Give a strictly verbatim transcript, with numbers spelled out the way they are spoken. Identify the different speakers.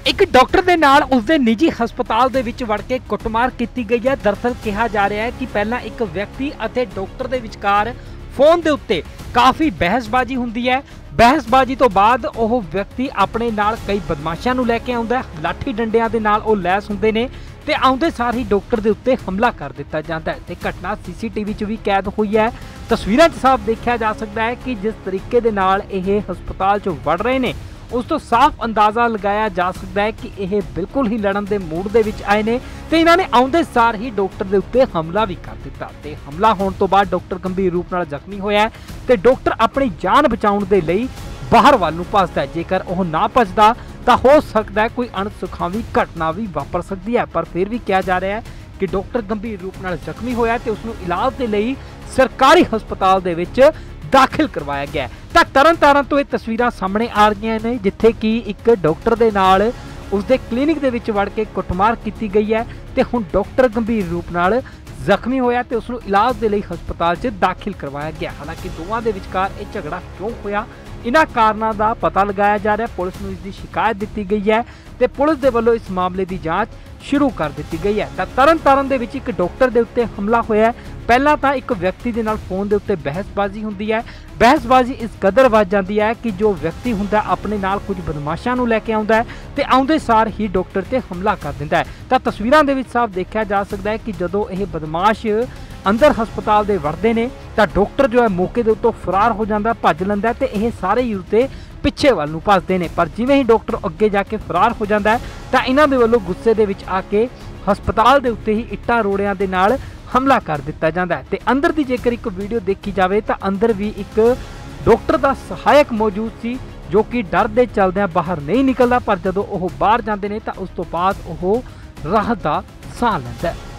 Speaker 1: एक डॉक्टर के नाल उसके निजी हस्पताल दे विच वड़ के कुटमार की गई है। दरअसल कहा जा रहा है कि पहला एक व्यक्ति अते डॉक्टर के विचकार फोन के उत्ते काफ़ी बहसबाजी हुंदी है। बहसबाजी तो बाद वह व्यक्ति अपने नाल कई बदमाशां नूं लैके आउंदा है। लाठी डंडियां दे नाल वो लैस हुंदे ने ते आउंदे सार ही डॉक्टर के उत्ते हमला कर दिता जाता है। ते घटना सीसीटीवी च भी कैद हुई है। तस्वीरां च साफ देखा जा सकता है कि जिस तरीके दे नाल यह हस्पताल च वड़ रहे ने उस तो साफ अंदाज़ा लगाया जा सकता है कि यह बिल्कुल ही लड़न के मूड दे विच आए ने ते इन्हां ने आउंदे सार ही डॉक्टर के उत्ते हमला भी कर दिता। ते हमला होने तो बाद डॉक्टर गंभीर रूप नाल जख्मी होया ते डॉक्टर अपनी जान बचाउण दे लई बाहर वाल नूं भजदा है। जेकर वह ना भजदा तो हो सकता है कोई अणसुखावी घटना भी वापर सकती है, पर फिर भी कहा जा रहा है कि डॉक्टर गंभीर रूप नाल जख्मी होया ते उसनूं इलाज के लिए सरकारी हस्पताल दे विच दाखिल करवाया गया। तो तरन तारण तो ये तस्वीरां सामने आ रही हैं जिथे कि एक डॉक्टर के नाल उसके क्लीनिक दे विच वड़ के कुटमार की गई है ते हुण डॉक्टर गंभीर रूप नाल जख्मी होया ते उसनूं इलाज के लिए हस्पताल च दाखिल करवाया गया। हालांकि दोवां दे विचकार ये झगड़ा क्यों होया इन्हां कारणों का पता लगाया जा रहा है। पुलिस नूं इसकी शिकायत दी गई है ते पुलिस दे वल्लों इस मामले की जांच शुरू कर दी गई है। तो तरन तारण दे विच एक डॉक्टर के उत्ते हमला होया। पहला तो एक व्यक्ति के नाल फोन के उत्ते बहसबाजी होंदी है। बहसबाजी इस कदर वध जाती है कि जो व्यक्ति हुंदा अपने नाल कुछ बदमाशां नूं लैके आउंदा है ते आउंदे सार ही डॉक्टर ते हमला कर दिंदा है। तो तस्वीरां दे विच साफ देखा जा सकता है कि जदों यह बदमाश अंदर हस्पताल दे वड़दे ने तां डॉक्टर जो है मौके दे उत्तों फरार हो जाता, भज लैंदा ते यह सारे ही उत्ते पिछे वाल नूं भजदे ने। पर जिवें ही डॉक्टर अगे जाके फरार हो जाता है तां इन्हां दे वल्लों गुस्से दे विच आके हस्पताल दे उत्ते ही इट्टां रोड़ियां दे नाल हमला कर दिता जाता है। ते अंदर दी जेकर एक वीडियो देखी जाए तो अंदर भी एक डॉक्टर का सहायक मौजूद सी जो कि डर दे चलदे बाहर नहीं निकलता, पर जदों वह बाहर जाते हैं तो उस तो बाद वह राहत दा साह लैंदा है।